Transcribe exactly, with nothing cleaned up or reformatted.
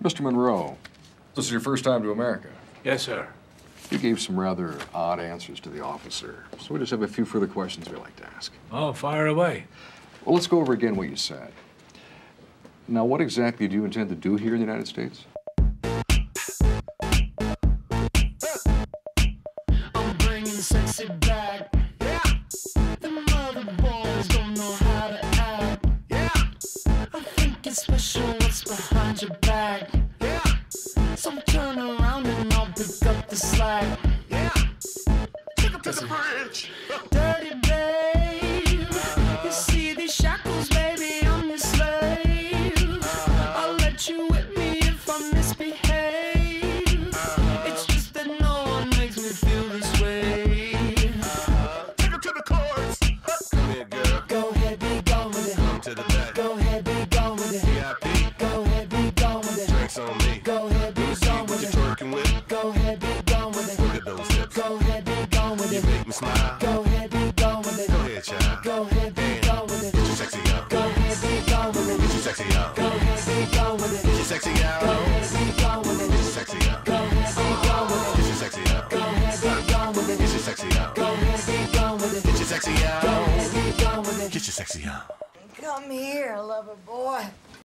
Mister Monroe, this is your first time to America. Yes, sir. You gave some rather odd answers to the officer, so we just have a few further questions we'd like to ask. Oh, fire away. Well, let's go over again what you said. Now, what exactly do you intend to do here in the United States? I'm bringing sexy back. Yeah. The mother boys don't know how to act. Yeah. I think it's special what's behind your back. Yeah. So turn around and I'll pick up the slack. Yeah. Take up to the fridge. Dirty babe. Uh-huh. You see these shackles, baby, I'm your slave. Uh-huh. I'll let you whip me if I misbehave. Uh-huh. It's just that no one makes me feel this way. Uh-huh. Take her to the chorus. Come here, girl. Go ahead, be gone with it. Come to the back. Go ahead, be gone with it. V I P. Go ahead, be gone with it. Drinks on me. Go ahead, be gone with it. Go ahead, be gone with it. Look at those hips. Go ahead, be gone with You it. make me smile. Go ahead, be gone with it. Go ahead, child. Go ahead, be gone with it. Get your sexy out. Go ahead, be gone with it. Get your sexy out. Go ahead, be gone with it. Get your sexy out. Go ahead, be gone with it. Get your sexy out. Go ahead, be gone with it. Get your sexy out. Go ahead, be gone with it. Get your sexy out. Go ahead, be gone with it. Get your sexy out. Go ahead, be gone with it. Get your sexy out. Come here, lover boy.